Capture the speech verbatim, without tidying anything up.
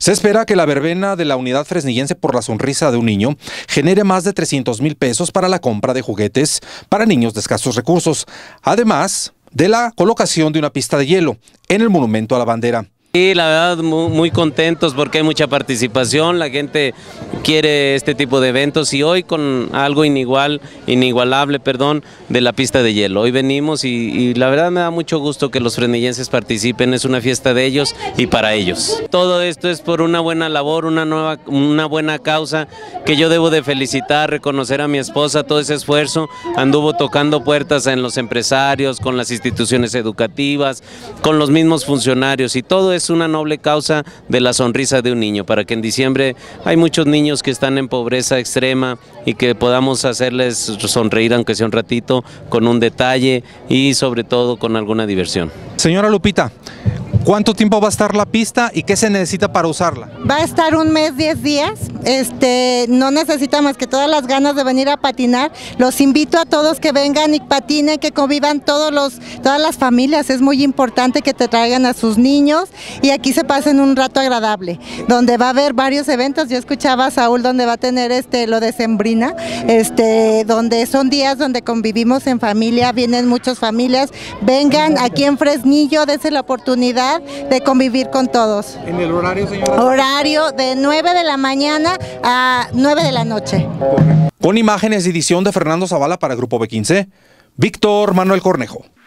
Se espera que la verbena de la Unidad Fresnillense por la Sonrisa de un Niño genere más de trescientos mil pesos para la compra de juguetes para niños de escasos recursos, además de la colocación de una pista de hielo en el Monumento a la Bandera. Sí, la verdad muy, muy contentos porque hay mucha participación, la gente quiere este tipo de eventos y hoy con algo inigual, inigualable, perdón, de la pista de hielo. Hoy venimos y, y la verdad me da mucho gusto que los fresnillenses participen, es una fiesta de ellos y para ellos. Todo esto es por una buena labor, una, nueva, una buena causa que yo debo de felicitar, reconocer a mi esposa, todo ese esfuerzo, anduvo tocando puertas en los empresarios, con las instituciones educativas, con los mismos funcionarios y todo es una noble causa de la sonrisa de un niño, para que en diciembre hay muchos niños que están en pobreza extrema y que podamos hacerles sonreír aunque sea un ratito, con un detalle y sobre todo con alguna diversión. Señora Lupita, ¿cuánto tiempo va a estar la pista y qué se necesita para usarla? Va a estar un mes, diez días, este, no necesita más que todas las ganas de venir a patinar. Los invito a todos que vengan y patinen, que convivan todos los, todas las familias, es muy importante que te traigan a sus niños y aquí se pasen un rato agradable, donde va a haber varios eventos. Yo escuchaba a Saúl donde va a tener este, lo de Sembrina, este, donde son días donde convivimos en familia, vienen muchas familias, vengan aquí en Fresnillo, dense la oportunidad de convivir con todos. ¿En el horario, señora? Horario de nueve de la mañana a nueve de la noche. Con imágenes y edición de Fernando Zavala para Grupo B quince, Víctor Manuel Cornejo.